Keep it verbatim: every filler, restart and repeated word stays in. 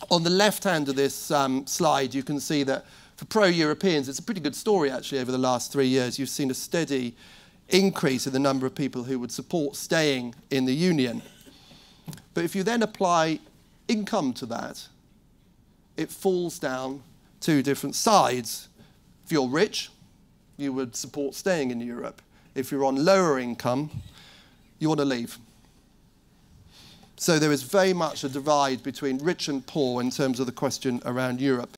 On the left hand of this um, slide, you can see that for pro-Europeans, it's a pretty good story, actually, over the last three years. You've seen a steady increase in the number of people who would support staying in the Union. But if you then apply income to that, it falls down two different sides. If you're rich, you would support staying in Europe. If you're on lower income, you want to leave. So there is very much a divide between rich and poor in terms of the question around Europe.